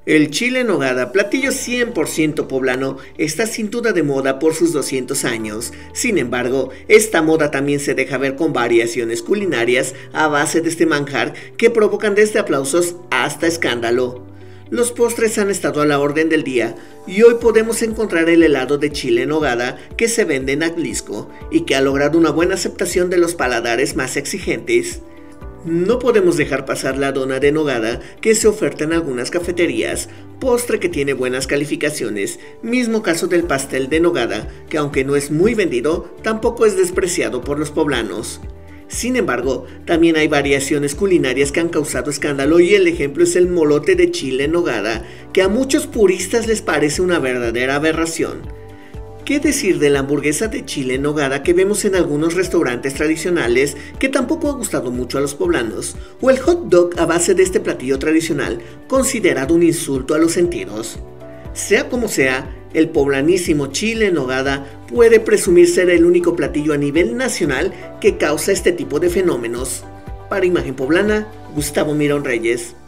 El chile en nogada, platillo 100% poblano, está sin duda de moda por sus 200 años. Sin embargo, esta moda también se deja ver con variaciones culinarias a base de este manjar que provocan desde aplausos hasta escándalo. Los postres han estado a la orden del día y hoy podemos encontrar el helado de chile en nogada que se vende en Atlisco y que ha logrado una buena aceptación de los paladares más exigentes. No podemos dejar pasar la dona de nogada que se oferta en algunas cafeterías, postre que tiene buenas calificaciones, mismo caso del pastel de nogada, que aunque no es muy vendido, tampoco es despreciado por los poblanos. Sin embargo, también hay variaciones culinarias que han causado escándalo y el ejemplo es el molote de chile en nogada, que a muchos puristas les parece una verdadera aberración. ¿Qué decir de la hamburguesa de chile en nogada que vemos en algunos restaurantes tradicionales que tampoco ha gustado mucho a los poblanos? ¿O el hot dog a base de este platillo tradicional, considerado un insulto a los sentidos? Sea como sea, el poblanísimo chile en nogada puede presumir ser el único platillo a nivel nacional que causa este tipo de fenómenos. Para Imagen Poblana, Gustavo Mirón Reyes.